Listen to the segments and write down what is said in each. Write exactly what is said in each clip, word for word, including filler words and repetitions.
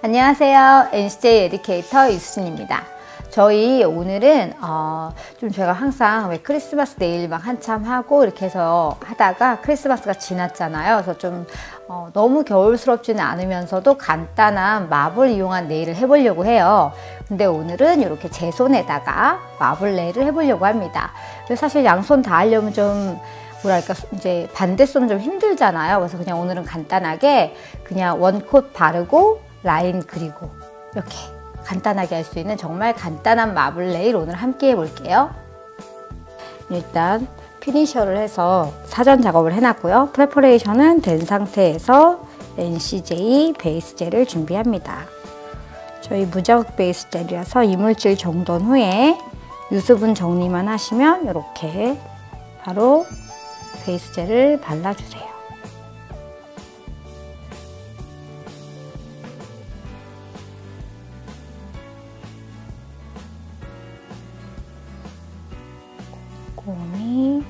안녕하세요. 엔씨제이 에듀케이터 이수진입니다. 저희 오늘은 어, 좀 제가 항상 왜 크리스마스 네일 막 한참 하고 이렇게 해서 하다가 크리스마스가 지났잖아요. 그래서 좀 어, 너무 겨울스럽지는 않으면서도 간단한 마블 이용한 네일을 해보려고 해요. 근데 오늘은 이렇게 제 손에다가 마블 네일을 해보려고 합니다. 사실 양손 다 하려면 좀 뭐랄까 이제 반대손은 좀 힘들잖아요. 그래서 그냥 오늘은 간단하게 그냥 원콧 바르고 라인 그리고 이렇게 간단하게 할 수 있는 정말 간단한 마블 네일 오늘 함께 해볼게요. 일단 피니셔를 해서 사전 작업을 해놨고요. 프레퍼레이션은 된 상태에서 엔씨제이 베이스 젤을 준비합니다. 저희 무자극 베이스 젤이라서 이물질 정돈 후에 유수분 정리만 하시면 이렇게 바로 베이스 젤을 발라주세요. 꼼꼼히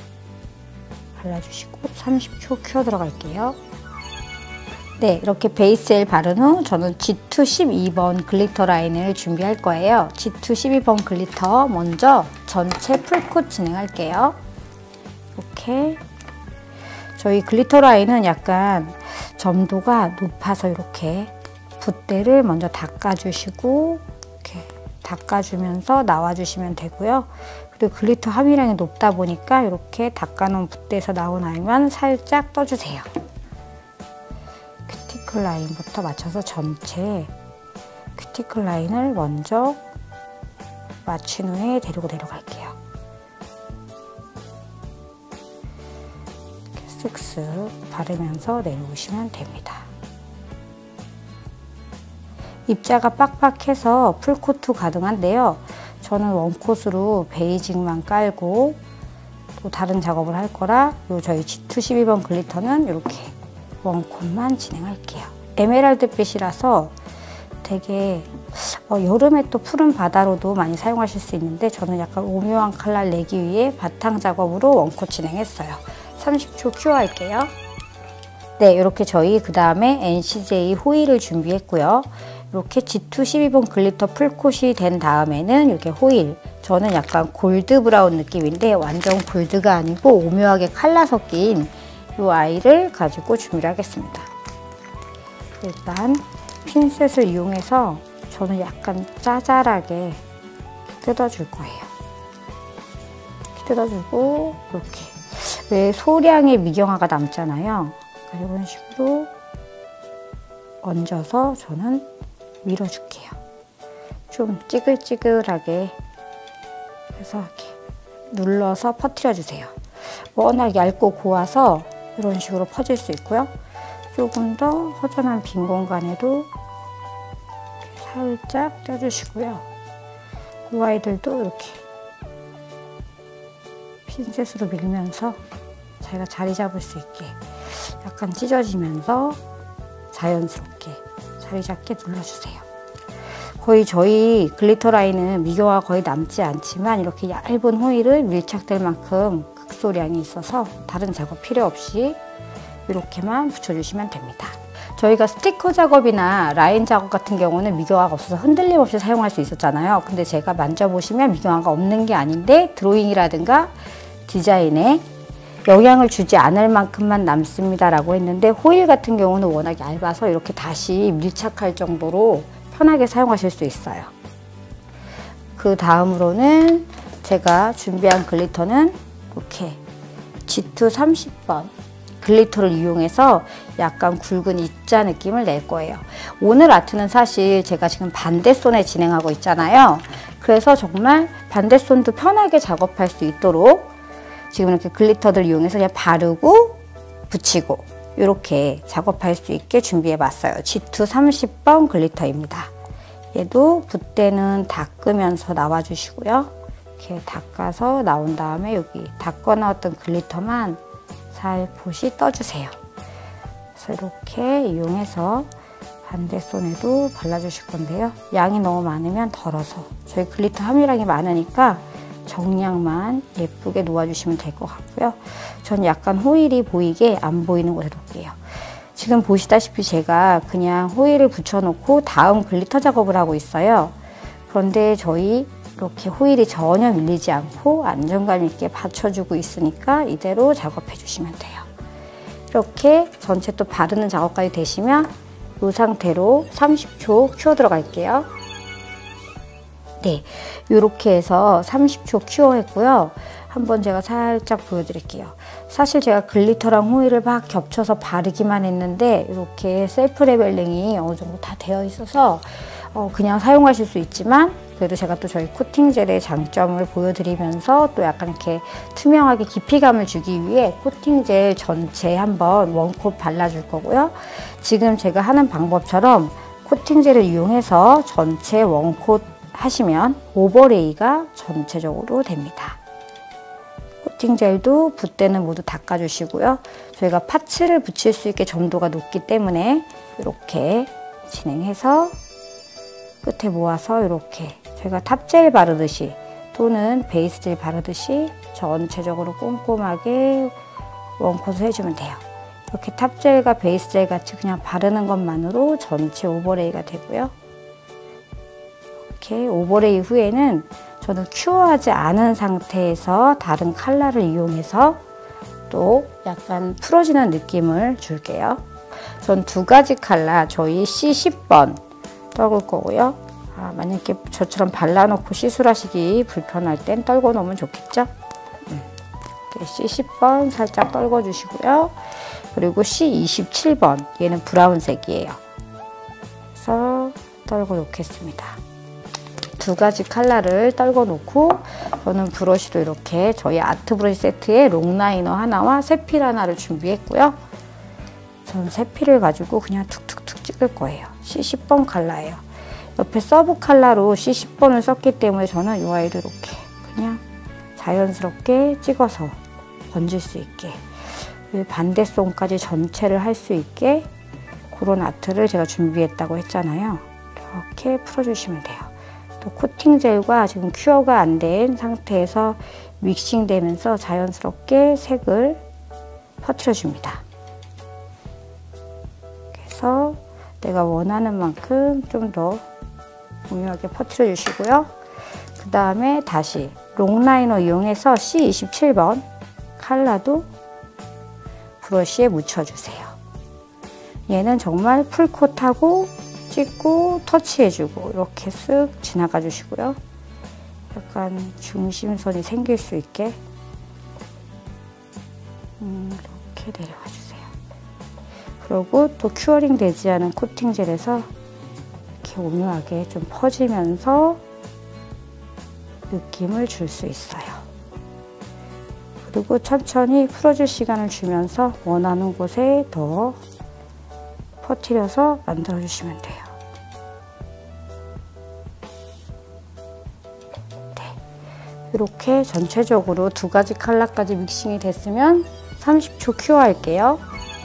발라주시고 삼십 초 큐어 들어갈게요. 네, 이렇게 베이스 젤 바른 후 저는 지 투 십이 번 글리터 라인을 준비할 거예요. 지 투 십이 번 글리터 먼저 전체 풀콧 진행할게요. 이렇게 저희 글리터 라인은 약간 점도가 높아서 이렇게 붓대를 먼저 닦아주시고 이렇게 닦아주면서 나와주시면 되고요. 그리고 글리터 함유량이 높다 보니까 이렇게 닦아놓은 붓대에서 나온 아이만 살짝 떠주세요. 큐티클 라인부터 맞춰서 전체 큐티클 라인을 먼저 맞춘 후에 데리고 내려갈게요. 이렇게 쓱쓱 바르면서 내려오시면 됩니다. 입자가 빡빡해서 풀코트 가능한데요. 저는 원콧으로 베이직만 깔고 또 다른 작업을 할 거라 요 저희 지 투 십이 번 글리터는 이렇게 원콧만 진행할게요. 에메랄드 빛이라서 되게 어, 여름에 또 푸른 바다로도 많이 사용하실 수 있는데 저는 약간 오묘한 컬러를 내기 위해 바탕 작업으로 원콧 진행했어요. 삼십 초 큐어 할게요. 네, 이렇게 저희 그 다음에 엔씨제이 호일을 준비했고요. 이렇게 지 투 십이 번 글리터 풀콧이 된 다음에는 이렇게 호일, 저는 약간 골드 브라운 느낌인데 완전 골드가 아니고 오묘하게 칼라 섞인 이 아이를 가지고 준비를 하겠습니다. 일단 핀셋을 이용해서 저는 약간 짜잘하게 뜯어줄 거예요. 이렇게 뜯어주고 이렇게 왜 소량의 미경화가 남잖아요. 이런 식으로 얹어서 저는 밀어줄게요. 좀 찌글찌글하게 해서 이렇게 눌러서 퍼뜨려주세요. 워낙 얇고 고와서 이런 식으로 퍼질 수 있고요. 조금 더 허전한 빈 공간에도 살짝 껴주시고요. 이 아이들도 이렇게 핀셋으로 밀면서 자기가 자리 잡을 수 있게 약간 찢어지면서 자연스럽게 자리 잡게 눌러주세요. 거의 저희 글리터 라인은 미경화가 거의 남지 않지만 이렇게 얇은 호일을 밀착될 만큼 극소량이 있어서 다른 작업 필요 없이 이렇게만 붙여주시면 됩니다. 저희가 스티커 작업이나 라인 작업 같은 경우는 미경화가 없어서 흔들림 없이 사용할 수 있었잖아요. 근데 제가 만져보시면 미경화가 없는 게 아닌데 드로잉이라든가 디자인에 영향을 주지 않을 만큼만 남습니다 라고 했는데 호일 같은 경우는 워낙 얇아서 이렇게 다시 밀착할 정도로 편하게 사용하실 수 있어요. 그 다음으로는 제가 준비한 글리터는 이렇게 지 투 삼십 번 글리터를 이용해서 약간 굵은 입자 느낌을 낼 거예요. 오늘 아트는 사실 제가 지금 반대손에 진행하고 있잖아요. 그래서 정말 반대손도 편하게 작업할 수 있도록 지금 이렇게 글리터들 이용해서 그냥 바르고 붙이고 이렇게 작업할 수 있게 준비해 봤어요. 지 투 삼십 번 글리터입니다. 얘도 붓대는 닦으면서 나와주시고요. 이렇게 닦아서 나온 다음에 여기 닦아 나왔던 글리터만 살포시 떠주세요. 그래서 이렇게 이용해서 반대손에도 발라주실 건데요. 양이 너무 많으면 덜어서 저희 글리터 함유량이 많으니까 정량만 예쁘게 놓아주시면 될 것 같고요. 전 약간 호일이 보이게 안 보이는 곳에 놓을게요. 지금 보시다시피 제가 그냥 호일을 붙여놓고 다음 글리터 작업을 하고 있어요. 그런데 저희 이렇게 호일이 전혀 밀리지 않고 안정감 있게 받쳐주고 있으니까 이대로 작업해 주시면 돼요. 이렇게 전체 또 바르는 작업까지 되시면 이 상태로 삼십 초 큐어 들어갈게요. 네, 이렇게 해서 삼십 초 큐어 했고요. 한번 제가 살짝 보여드릴게요. 사실 제가 글리터랑 호일을 막 겹쳐서 바르기만 했는데 이렇게 셀프 레벨링이 어느 정도 다 되어 있어서 어 그냥 사용하실 수 있지만 그래도 제가 또 저희 코팅 젤의 장점을 보여드리면서 또 약간 이렇게 투명하게 깊이감을 주기 위해 코팅 젤 전체에 한번 원콧 발라줄 거고요. 지금 제가 하는 방법처럼 코팅 젤을 이용해서 전체 원콧 하시면 오버레이가 전체적으로 됩니다. 코팅 젤도 붓대는 모두 닦아주시고요. 저희가 파츠를 붙일 수 있게 점도가 높기 때문에 이렇게 진행해서 끝에 모아서 이렇게 저희가 탑젤 바르듯이 또는 베이스 젤 바르듯이 전체적으로 꼼꼼하게 원콧을 해주면 돼요. 이렇게 탑젤과 베이스 젤 같이 그냥 바르는 것만으로 전체 오버레이가 되고요. 이렇게 오버레이 후에는 저는 큐어하지 않은 상태에서 다른 컬러를 이용해서 또 약간 풀어지는 느낌을 줄게요. 전 두 가지 컬러 저희 씨 십 번 떨굴 거고요. 아, 만약에 저처럼 발라놓고 시술하시기 불편할 땐 떨궈 놓으면 좋겠죠? 음. 씨 십 번 살짝 떨궈 주시고요. 그리고 씨 이십칠 번 얘는 브라운색이에요. 그래서 떨궈 놓겠습니다. 두 가지 컬러를 떨궈 놓고 저는 브러쉬도 이렇게 저희 아트 브러쉬 세트에 롱라이너 하나와 세필 하나를 준비했고요. 전 세필을 가지고 그냥 툭툭툭 찍을 거예요. 씨 십 번 컬러예요. 옆에 서브 컬러로 씨 십 번을 썼기 때문에 저는 이 아이를 이렇게 그냥 자연스럽게 찍어서 번질 수 있게 반대손까지 전체를 할 수 있게 그런 아트를 제가 준비했다고 했잖아요. 이렇게 풀어주시면 돼요. 또 코팅 젤과 지금 큐어가 안 된 상태에서 믹싱 되면서 자연스럽게 색을 퍼뜨려 줍니다. 그래서 내가 원하는 만큼 좀 더 오묘하게 퍼뜨려 주시고요. 그 다음에 다시 롱라이너 이용해서 씨 이십칠 번 컬러도 브러쉬에 묻혀주세요. 얘는 정말 풀콧하고 찍고 터치해주고 이렇게 쓱 지나가 주시고요. 약간 중심선이 생길 수 있게 음, 이렇게 내려가 주세요. 그리고 또 큐어링 되지 않은 코팅 젤에서 이렇게 오묘하게 좀 퍼지면서 느낌을 줄 수 있어요. 그리고 천천히 풀어줄 시간을 주면서 원하는 곳에 더 퍼뜨려서 만들어 주시면 돼요. 네. 이렇게 전체적으로 두 가지 컬러까지 믹싱이 됐으면 삼십 초 큐어 할게요.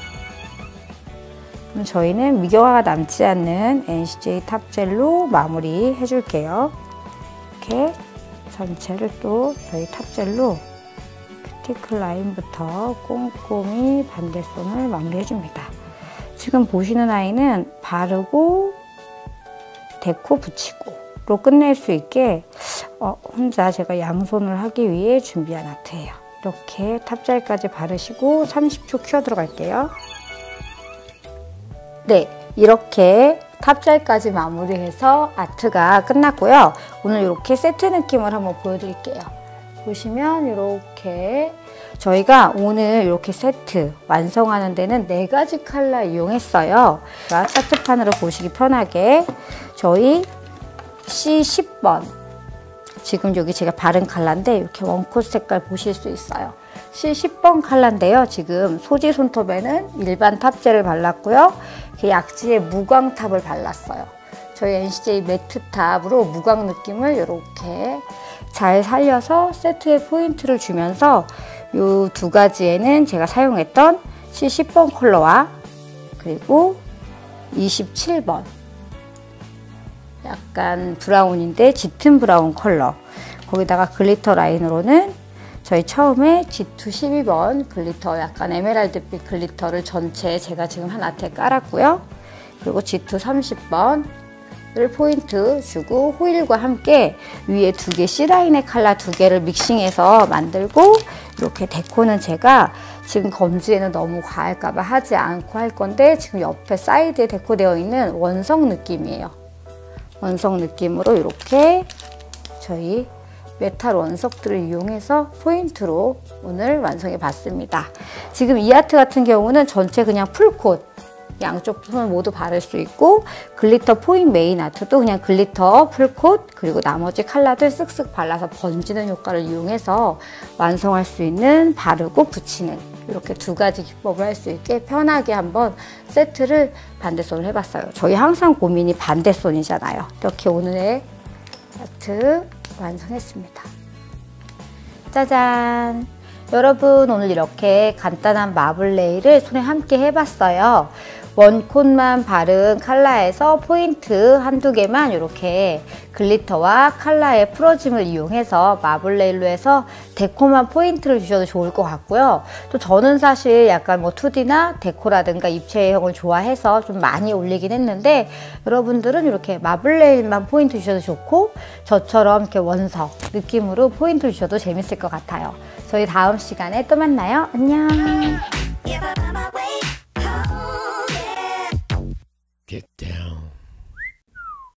그럼 저희는 미경화가 남지 않는 엔씨제이 탑젤로 마무리 해줄게요. 이렇게 전체를 또 저희 탑젤로 큐티클 라인부터 꼼꼼히 반대손을 마무리 해줍니다. 지금 보시는 아이는 바르고 데코 붙이고로 끝낼 수 있게 어, 혼자 제가 양손을 하기 위해 준비한 아트예요. 이렇게 탑젤까지 바르시고 삼십 초 큐어 들어갈게요. 네, 이렇게 탑젤까지 마무리해서 아트가 끝났고요. 오늘 이렇게 세트 느낌을 한번 보여드릴게요. 보시면 이렇게 저희가 오늘 이렇게 세트 완성하는 데는 네 가지 컬러 이용했어요. 차트판으로 보시기 편하게 저희 씨 십 번 지금 여기 제가 바른 컬러인데 이렇게 원콧 색깔 보실 수 있어요. 씨 십 번 컬러인데요. 지금 소지 손톱에는 일반 탑젤을 발랐고요. 약지에 무광탑을 발랐어요. 저희 엔씨제이 매트 탑으로 무광 느낌을 이렇게 잘 살려서 세트에 포인트를 주면서 이 두 가지에는 제가 사용했던 씨 십 번 컬러와 그리고 이십칠 번 약간 브라운인데 짙은 브라운 컬러 거기다가 글리터 라인으로는 저희 처음에 지투 십이 번 글리터, 약간 에메랄드빛 글리터를 전체 제가 지금 한 아트에 깔았고요. 그리고 지투 삼십 번을 포인트 주고 호일과 함께 위에 두 개, C라인의 컬러 두 개를 믹싱해서 만들고, 이렇게 데코는 제가 지금 검지에는 너무 과할까봐 하지 않고 할 건데, 지금 옆에 사이드에 데코되어 있는 원석 느낌이에요. 원석 느낌으로 이렇게 저희 메탈 원석들을 이용해서 포인트로 오늘 완성해 봤습니다. 지금 이 아트 같은 경우는 전체 그냥 풀콧, 양쪽 손 모두 바를 수 있고, 글리터 포인 메인 아트도 그냥 글리터 풀콧, 그리고 나머지 컬러들 쓱쓱 발라서 번지는 효과를 이용해서 완성할 수 있는, 바르고 붙이는, 이렇게 두 가지 기법을 할 수 있게 편하게 한번 세트를 반대손을 해봤어요. 저희 항상 고민이 반대손이잖아요. 이렇게 오늘의 아트 완성했습니다. 짜잔! 여러분, 오늘 이렇게 간단한 마블 네일을 손에 함께 해봤어요. 원콧만 바른 컬러에서 포인트 한두 개만 이렇게 글리터와 컬러의 풀어짐을 이용해서 마블 네일로 해서 데코만 포인트를 주셔도 좋을 것 같고요. 또 저는 사실 약간 뭐 투디나 데코라든가 입체형을 좋아해서 좀 많이 올리긴 했는데, 여러분들은 이렇게 마블 네일만 포인트 주셔도 좋고, 저처럼 이렇게 원석 느낌으로 포인트 주셔도 재밌을 것 같아요. 저희 다음 시간에 또 만나요. 안녕. Get down.